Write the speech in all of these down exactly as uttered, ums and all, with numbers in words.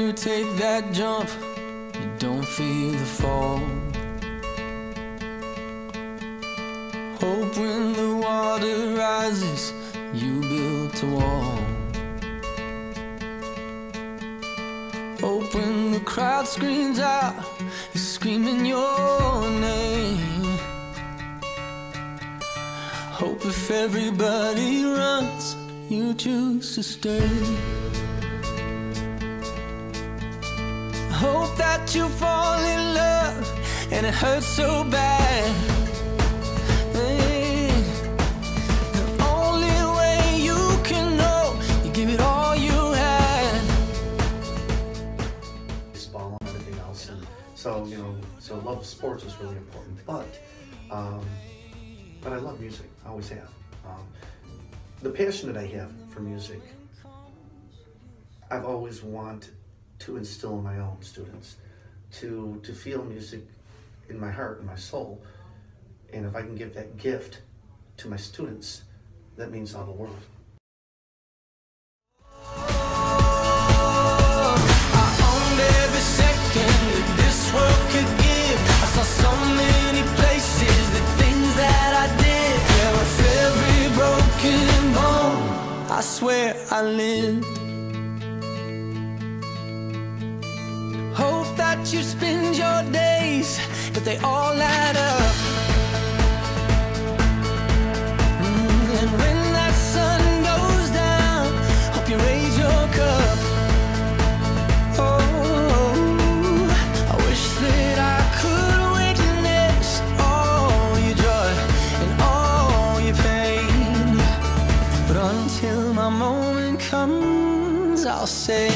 you take that jump, you don't feel the fall. Hope when the water rises, you built a wall. Hope when the crowd screams out, you're screaming your name. Hope if everybody runs, you choose to stay. Hope that you fall in love and it hurts so bad. Hey, the only way you can know, you give it all you had. Baseball and everything else, and so you know, so love of sports is really important. But, um, but I love music. I always have. Um, the passion that I have for music, I've always wanted to instill in my own students, to to feel music in my heart and my soul. And if I can give that gift to my students, that means all the world. I owned every second that this world could give. I saw so many places, the things that I did. Yeah, with every broken bone, I swear I lived. Hope that you spend your days, but they all add up. Mm, and when that sun goes down, hope you raise your cup. Oh, I wish that I could witness all your joy and all your pain. But until my moment comes, I'll say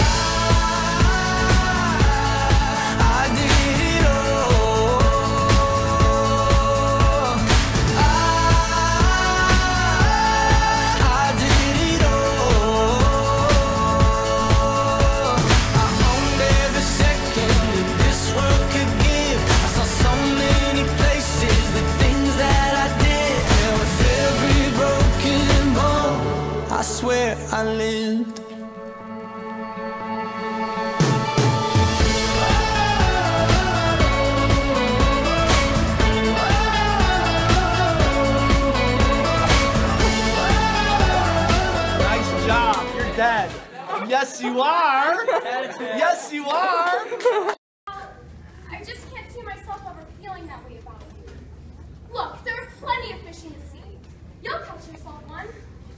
I swear I lived. Nice job, you're dead. Yes, you are. Yes, you are. I just can't see myself ever feeling that way about you. Look, there are plenty of fish in the sea. You'll catch yourself one.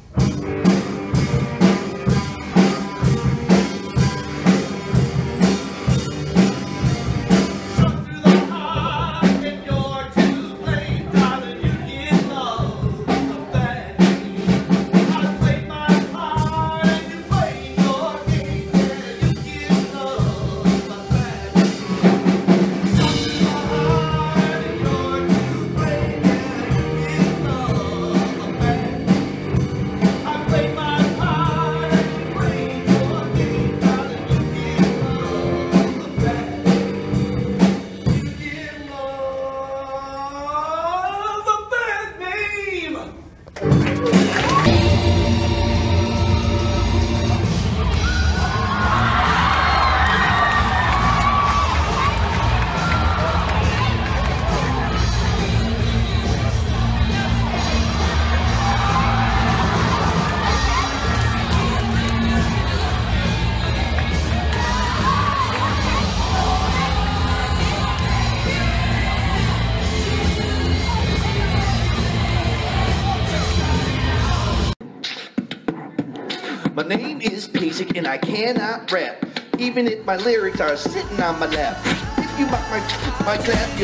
My name is Pazik and I cannot rap, even if my lyrics are sitting on my lap. If you mock my, my clap, you...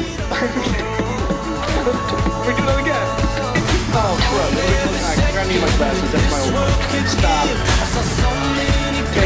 We're doing it again. Oh, bro, I need my glasses, that's my own... Stop. Okay.